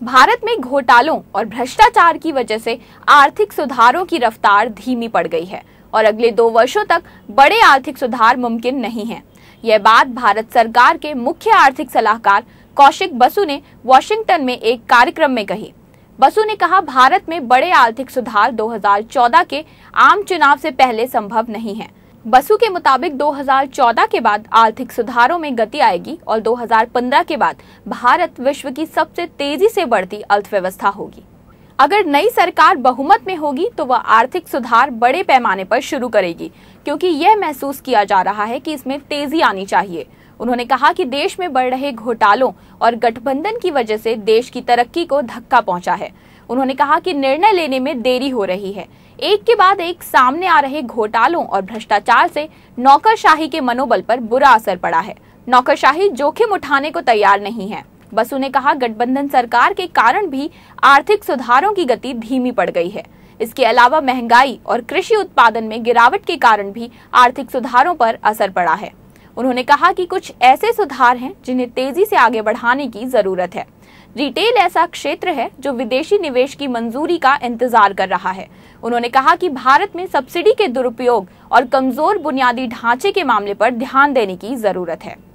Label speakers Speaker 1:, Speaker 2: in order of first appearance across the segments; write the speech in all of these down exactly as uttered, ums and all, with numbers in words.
Speaker 1: भारत में घोटालों और भ्रष्टाचार की वजह से आर्थिक सुधारों की रफ्तार धीमी पड़ गई है और अगले दो वर्षों तक बड़े आर्थिक सुधार मुमकिन नहीं है। यह बात भारत सरकार के मुख्य आर्थिक सलाहकार कौशिक बसु ने वॉशिंगटन में एक कार्यक्रम में कही। बसु ने कहा, भारत में बड़े आर्थिक सुधार दो हज़ार चौदह के आम चुनाव से पहले संभव नहीं है। बसु के मुताबिक दो हज़ार चौदह के बाद आर्थिक सुधारों में गति आएगी और दो हज़ार पंद्रह के बाद भारत विश्व की सबसे तेजी से बढ़ती अर्थव्यवस्था होगी। अगर नई सरकार बहुमत में होगी तो वह आर्थिक सुधार बड़े पैमाने पर शुरू करेगी, क्योंकि यह महसूस किया जा रहा है कि इसमें तेजी आनी चाहिए। उन्होंने कहा कि देश में बढ़ रहे घोटालों और गठबंधन की वजह से देश की तरक्की को धक्का पहुंचा है। उन्होंने कहा कि निर्णय लेने में देरी हो रही है। एक के बाद एक सामने आ रहे घोटालों और भ्रष्टाचार से नौकरशाही के मनोबल पर बुरा असर पड़ा है। नौकरशाही जोखिम उठाने को तैयार नहीं है। बसु ने कहा, गठबंधन सरकार के कारण भी आर्थिक सुधारों की गति धीमी पड़ गई है। इसके अलावा महंगाई और कृषि उत्पादन में गिरावट के कारण भी आर्थिक सुधारों पर असर पड़ा है। उन्होंने कहा कि कुछ ऐसे सुधार हैं जिन्हें तेजी से आगे बढ़ाने की जरूरत है। रिटेल ऐसा क्षेत्र है जो विदेशी निवेश की मंजूरी का इंतजार कर रहा है। उन्होंने कहा कि भारत में सब्सिडी के दुरुपयोग और कमजोर बुनियादी ढांचे के मामले पर ध्यान देने की जरूरत है।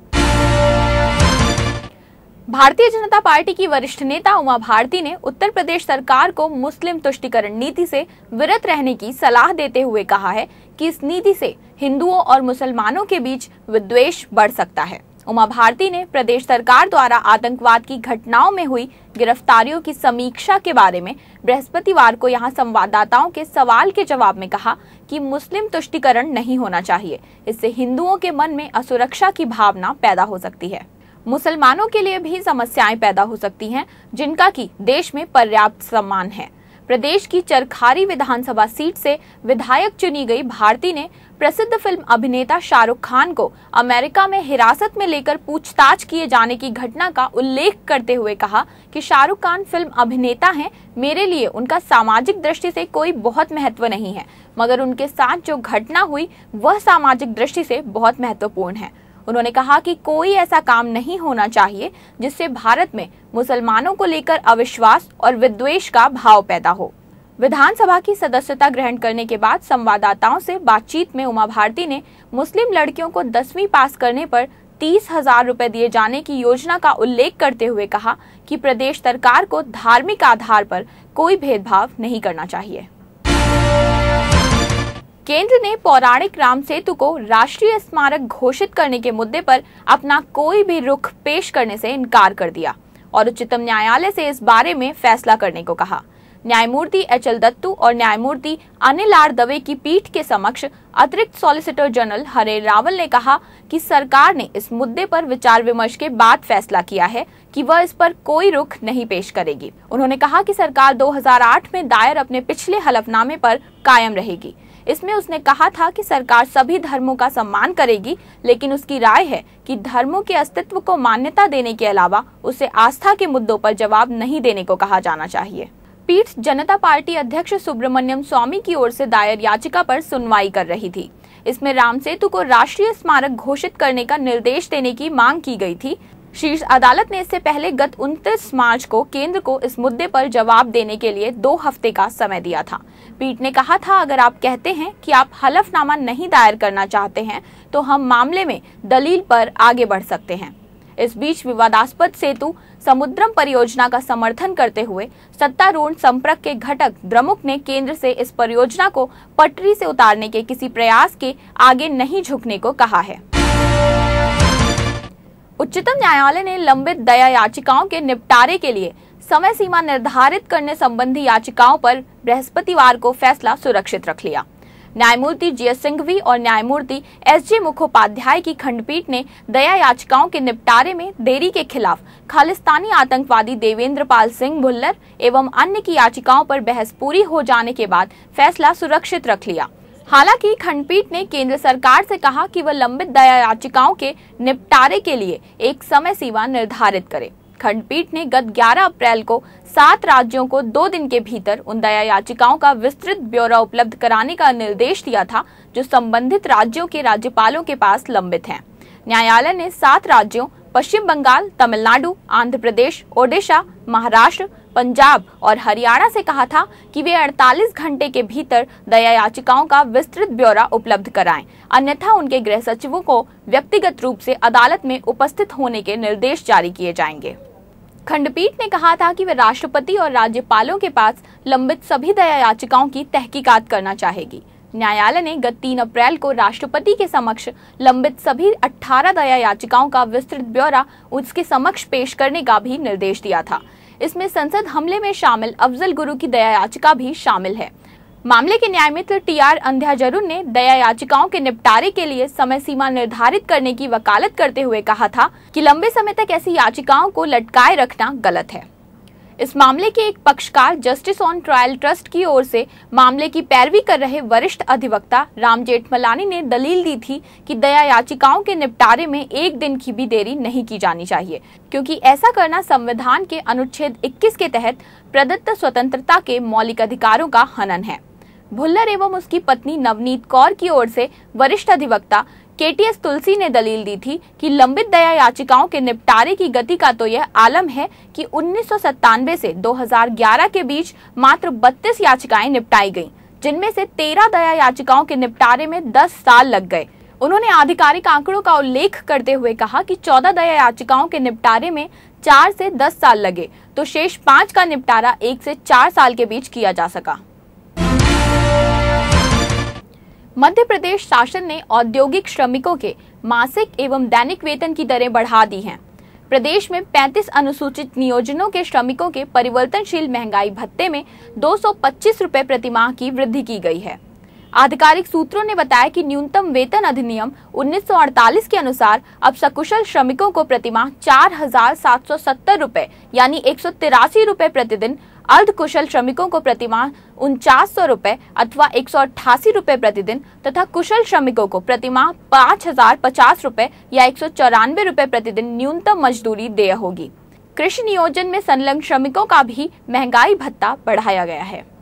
Speaker 1: भारतीय जनता पार्टी की वरिष्ठ नेता उमा भारती ने उत्तर प्रदेश सरकार को मुस्लिम तुष्टीकरण नीति से विरत रहने की सलाह देते हुए कहा है कि इस नीति से हिंदुओं और मुसलमानों के बीच विद्वेष बढ़ सकता है। उमा भारती ने प्रदेश सरकार द्वारा आतंकवाद की घटनाओं में हुई गिरफ्तारियों की समीक्षा के बारे में बृहस्पतिवार को यहां संवाददाताओं के सवाल के जवाब में कहा कि मुस्लिम तुष्टीकरण नहीं होना चाहिए। इससे हिंदुओं के मन में असुरक्षा की भावना पैदा हो सकती है। मुसलमानों के लिए भी समस्याएं पैदा हो सकती हैं, जिनका कि देश में पर्याप्त सम्मान है। प्रदेश की चरखारी विधानसभा सीट से विधायक चुनी गई भारती ने प्रसिद्ध फिल्म अभिनेता शाहरुख खान को अमेरिका में हिरासत में लेकर पूछताछ किए जाने की घटना का उल्लेख करते हुए कहा कि शाहरुख खान फिल्म अभिनेता हैं, मेरे लिए उनका सामाजिक दृष्टि से कोई बहुत महत्व नहीं है, मगर उनके साथ जो घटना हुई वह सामाजिक दृष्टि से बहुत महत्वपूर्ण है। उन्होंने कहा कि कोई ऐसा काम नहीं होना चाहिए जिससे भारत में मुसलमानों को लेकर अविश्वास और विद्वेष का भाव पैदा हो। विधानसभा की सदस्यता ग्रहण करने के बाद संवाददाताओं से बातचीत में उमा भारती ने मुस्लिम लड़कियों को दसवीं पास करने पर तीस हजार रुपए दिए जाने की योजना का उल्लेख करते हुए कहा कि प्रदेश सरकार को धार्मिक आधार पर कोई भेदभाव नहीं करना चाहिए। केंद्र ने पौराणिक राम सेतु को राष्ट्रीय स्मारक घोषित करने के मुद्दे पर अपना कोई भी रुख पेश करने से इनकार कर दिया और उच्चतम न्यायालय से इस बारे में फैसला करने को कहा। न्यायमूर्ति एच एल दत्तू और न्यायमूर्ति अनिल आर दवे की पीठ के समक्ष अतिरिक्त सॉलिसिटर जनरल हरे रावल ने कहा कि सरकार ने इस मुद्दे पर विचार विमर्श के बाद फैसला किया है कि वह इस पर कोई रुख नहीं पेश करेगी। उन्होंने कहा कि सरकार दो हज़ार आठ में दायर अपने पिछले हलफनामे पर कायम रहेगी। इसमें उसने कहा था कि सरकार सभी धर्मों का सम्मान करेगी, लेकिन उसकी राय है कि धर्मों के अस्तित्व को मान्यता देने के अलावा उसे आस्था के मुद्दों पर जवाब नहीं देने को कहा जाना चाहिए। पीठ जनता पार्टी अध्यक्ष सुब्रमण्यम स्वामी की ओर से दायर याचिका पर सुनवाई कर रही थी। इसमें राम सेतु को राष्ट्रीय स्मारक घोषित करने का निर्देश देने की मांग की गई थी। शीर्ष अदालत ने इससे पहले गत उनतीस मार्च को केंद्र को इस मुद्दे पर जवाब देने के लिए दो हफ्ते का समय दिया था। पीठ ने कहा था, अगर आप कहते हैं कि आप हलफनामा नहीं दायर करना चाहते हैं तो हम मामले में दलील पर आगे बढ़ सकते हैं। इस बीच विवादास्पद सेतु समुद्रम परियोजना का समर्थन करते हुए सत्तारूढ़ संपर्क के घटक द्रमुक ने केंद्र से इस परियोजना को पटरी से उतारने के किसी प्रयास के आगे नहीं झुकने को कहा है। उच्चतम न्यायालय ने लंबित दया याचिकाओं के निपटारे के लिए समय सीमा निर्धारित करने संबंधी याचिकाओं पर बृहस्पतिवार को फैसला सुरक्षित रख लिया। न्यायमूर्ति जी एस सिंघवी और न्यायमूर्ति एस जे मुखोपाध्याय की खंडपीठ ने दया याचिकाओं के निपटारे में देरी के खिलाफ खालिस्तानी आतंकवादी देवेंद्र पाल सिंह भुल्लर एवं अन्य की याचिकाओं पर बहस पूरी हो जाने के बाद फैसला सुरक्षित रख लिया। हालांकि खंडपीठ ने केंद्र सरकार से कहा कि वह लंबित दया याचिकाओं के निपटारे के लिए एक समय सीमा निर्धारित करे। खंडपीठ ने गत ग्यारह अप्रैल को सात राज्यों को दो दिन के भीतर उन दया याचिकाओं का विस्तृत ब्यौरा उपलब्ध कराने का निर्देश दिया था जो संबंधित राज्यों के राज्यपालों के पास लंबित हैं। न्यायालय ने सात राज्यों पश्चिम बंगाल, तमिलनाडु, आंध्र प्रदेश, ओडिशा, महाराष्ट्र, पंजाब और हरियाणा से कहा था कि वे अड़तालीस घंटे के भीतर दया याचिकाओं का विस्तृत ब्यौरा उपलब्ध कराएं, अन्यथा उनके गृह सचिवों को व्यक्तिगत रूप से अदालत में उपस्थित होने के निर्देश जारी किए जाएंगे। खंडपीठ ने कहा था कि वे राष्ट्रपति और राज्यपालों के पास लंबित सभी दया याचिकाओं की तहकीकात करना चाहेगी। न्यायालय ने गत तीन अप्रैल को राष्ट्रपति के समक्ष लंबित सभी अठारह दया याचिकाओं का विस्तृत ब्यौरा उसके समक्ष पेश करने का भी निर्देश दिया था। इसमें संसद हमले में शामिल अफजल गुरु की दया याचिका भी शामिल है। मामले के न्यायमित्र टी आर अंध्याजरुन ने दया याचिकाओं के निपटारे के लिए समय सीमा निर्धारित करने की वकालत करते हुए कहा था कि लंबे समय तक ऐसी याचिकाओं को लटकाए रखना गलत है। इस मामले के एक पक्षकार जस्टिस ऑन ट्रायल ट्रस्ट की ओर से मामले की पैरवी कर रहे वरिष्ठ अधिवक्ता राम जेठमलानी ने दलील दी थी कि दया याचिकाओं के निपटारे में एक दिन की भी देरी नहीं की जानी चाहिए, क्योंकि ऐसा करना संविधान के अनुच्छेद इक्कीस के तहत प्रदत्त स्वतंत्रता के मौलिक अधिकारों का हनन है। भुल्लर एवं उसकी पत्नी नवनीत कौर की ओर से वरिष्ठ अधिवक्ता के टी एस तुलसी ने दलील दी थी कि लंबित दया याचिकाओं के निपटारे की गति का तो यह आलम है कि उन्नीस सौ सत्तानवे से दो हज़ार ग्यारह के बीच मात्र बत्तीस याचिकाएं निपटाई गईं, जिनमें से तेरह दया याचिकाओं के निपटारे में दस साल लग गए। उन्होंने आधिकारिक आंकड़ों का उल्लेख करते हुए कहा कि चौदह दया याचिकाओं के निपटारे में चार से दस साल लगे, तो शेष पांच का निपटारा एक से चार साल के बीच किया जा सका। मध्य प्रदेश शासन ने औद्योगिक श्रमिकों के मासिक एवं दैनिक वेतन की दरें बढ़ा दी हैं। प्रदेश में पैंतीस अनुसूचित नियोजनों के श्रमिकों के परिवर्तनशील महंगाई भत्ते में दो सौ पच्चीस रुपए प्रतिमाह की वृद्धि की गई है। आधिकारिक सूत्रों ने बताया कि न्यूनतम वेतन अधिनियम उन्नीस सौ अड़तालीस के अनुसार अब सकुशल श्रमिकों को प्रतिमाह चार हजार सात सौ सत्तर रुपए यानी एक सौ तिरासी रुपए प्रतिदिन, अर्ध कुशल श्रमिकों को प्रतिमाह उनचास सौ रुपए अथवा एक सौ अट्ठासी रुपए प्रतिदिन तथा कुशल श्रमिकों को प्रतिमाह पाँच हजार पचास रुपए या एक सौ चौरानवे रुपए प्रतिदिन न्यूनतम मजदूरी देय होगी। कृषि नियोजन में संलग्न श्रमिकों का भी महंगाई भत्ता बढ़ाया गया है।